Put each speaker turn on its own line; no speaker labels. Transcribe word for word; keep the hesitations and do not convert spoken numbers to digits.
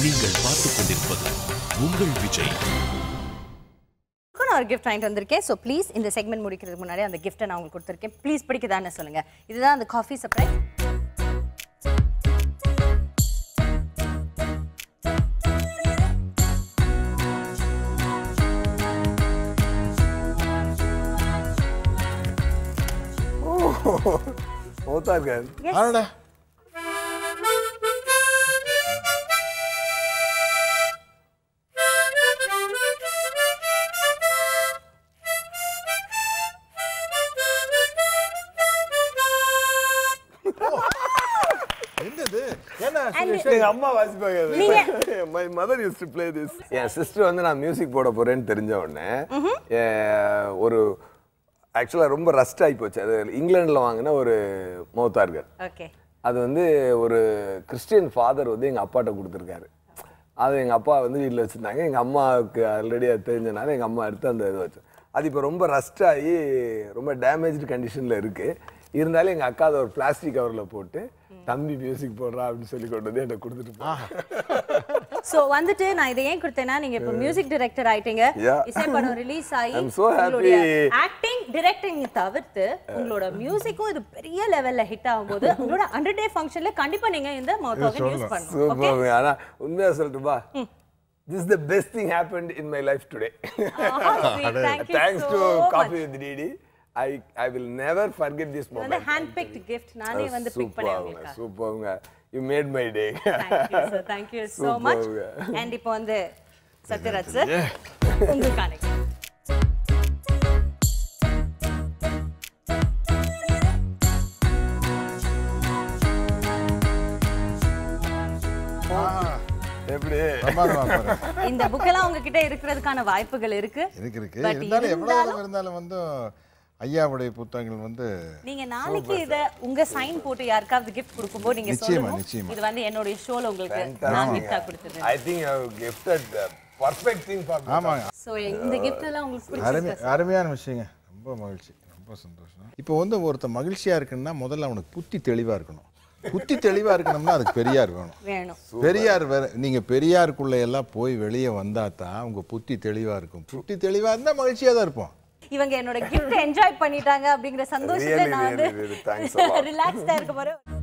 நீங்கள் பார்த்துக் கொண்டிருப்பது உங்கள் விஜய்.
ஒரு gift வாங்கிட்டு வந்திருக்கேன். So please இந்த செக்மெண்ட் முடிக்கிறதுக்கு முன்னாடி அந்த gift-ஐ நான் உங்களுக்கு கொடுத்திருக்கேன். ப்ளீஸ் பிடிக்குதான்னு சொல்லுங்க. இதுதான் அந்த காஃபி சர்ப்ரைஸ்.
होता है
ஆடா
அம்மா வாசிப்பாங்க. My mother used to play this. என் சிஸ்டர் வந்து நான் மியூசிக் போட போறேன்னு தெரிஞ்ச உடனே ஒரு ஆக்சுவலாக ரொம்ப ரஸ்ட் ஆகி போச்சு. அது இங்கிலாண்டில் வாங்கின ஒரு மௌத்தார்கர்.
ஓகே.
அது வந்து ஒரு கிறிஸ்டியன் ஃபாதர் வந்து எங்கள் அப்பாட்ட கொடுத்துருக்காரு. அது எங்கள் அப்பா வந்து வீட்டில் வச்சுருந்தாங்க. எங்கள் அம்மாவுக்கு ஆல்ரெடி அது தெரிஞ்சனால எங்கள் அம்மா எடுத்து அந்த இது வச்சு அது இப்போ ரொம்ப ரஸ்ட் ஆகி ரொம்ப டேமேஜ்டு கண்டிஷனில் இருக்குது. இருந்தாலும் எங்கள் அக்கா அதை ஒரு பிளாஸ்டிக் கவரில் போட்டு தம்பி மியூசிக் போடுறா அப்படின்னு சொல்லி கொண்டு வந்து எனக்கு கொடுத்துட்டு.
சோ வந்துட்டு நான் இதை ஏன் கொடுத்தேன்னா நீங்க இப்போ மியூசிக் டைரக்டர் ஆயிட்டீங்க. இசைப்படம் ரிலீஸ் ஆகி உங்களுடைய ஆக்டிங் டைரக்டிங் தவிர்த்து உங்களோட மியூசிக்கும் இது பெரிய லெவல்ல ஹிட் ஆகும்போது உங்களோட ஹண்ட்ரட் டே ஃபங்க்ஷன்ல கண்டிப்பா நீங்க இந்த மவுத் ஆர்கன் யூஸ் பண்ணணும்.
ஓகே. ஆனா உண்மையா சொல்லட்டுமா, this is the best thing happened in my life today.
Thank you.
Thanks to Koffee with Didi. I I will never forget this moment.
The hand picked gift நானே வந்து big பண்ணேன் உங்களுக்கு.
சூப்பர்ங்க. You made my day.
Thank you sir. Thank you so much. And இப்போ வந்து Sathyaraj sir உங்களுக்கான
எப்படி
இந்த புக் எல்லாம் உங்ககிட்ட இருக்குறதுக்கான வாய்ப்புகள் இருக்கு.
இருக்கு இருக்கு. இருந்தாலும் எவ்வளவு இருந்தாலும் வந்து ஐயாவுடைய புத்தகங்கள் வந்து
நீங்க நாளைக்கு இத உங்க சைன் போட்டு யாருக்காவது gift கொடுக்கும்போது நீங்க சொல்லுங்க. இது வந்து என்னோட ஷோல உங்களுக்கு நான் gift-ஆ கொடுத்தேன்.
I think you have gifted the perfect thing for me.
ஆமா.
சோ இந்த gift எல்லாம் உங்களுக்கு பிடிச்சிருக்கு.
அருமையான விஷயங்க. ரொம்ப மகிழ்ச்சி. ரொம்ப சந்தோஷம். இப்போ வந்து ஒருத்த மகிழ்ச்சியா இருக்குன்னா முதல்ல அவனுக்கு புத்தி தெளிவா இருக்கணும். புத்தி தெளிவா இருக்கணும்னா அதுக்கு பெரியார் வேணும்.
வேணும்.
பெரியார் நீங்க பெரியாருக்குள்ள எல்லாம் போய் வெளியே வந்தா தான் உங்க புத்தி தெளிவா இருக்கும். புத்தி தெளிவா இருந்தா மகிழ்ச்சியா தான் இருப்போம்.
இவங்க என்னோட gift என்ஜாய் பண்ணிட்டாங்க அப்படிங்கற சந்தோஷத்துல நான் வந்து ரிலாக்ஸ்டா இருக்க போறேன்.